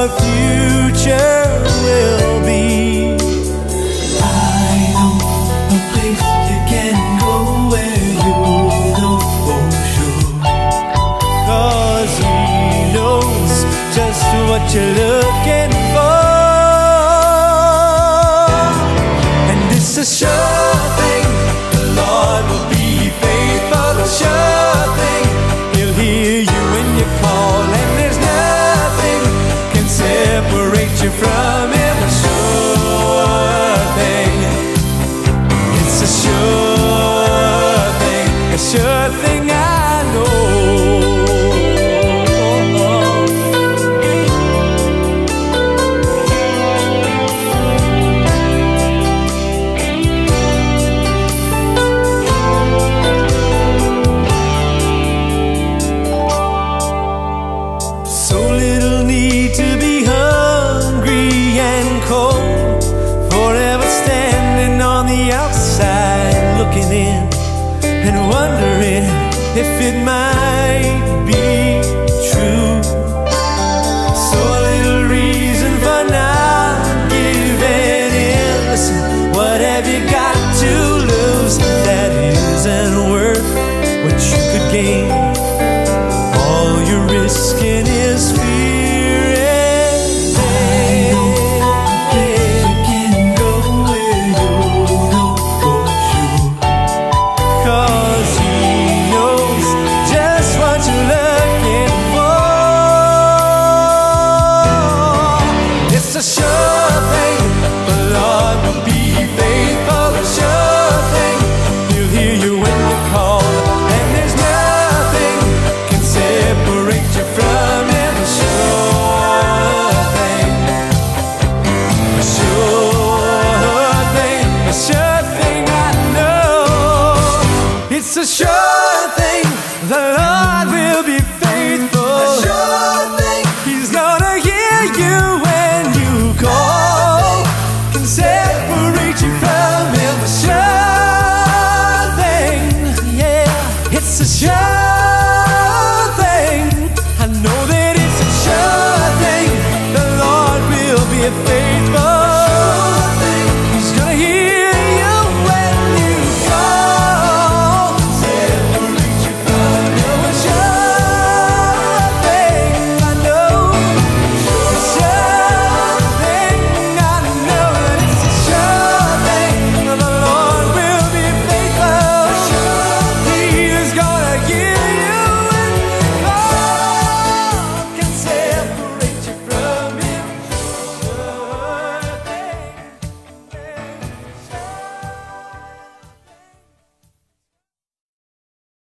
our future will be. I know a place you can go where you know for sure, 'Cause He knows just what you're looking for. And it's a sure thing, the Lord will be faithful. A sure thing, He'll hear you when you call, and there's nothing can separate you from Him. A sure thing, it's a sure thing, a sure thing I know. So little need to be hungry and cold, forever standing on the outside looking in and wondering if it might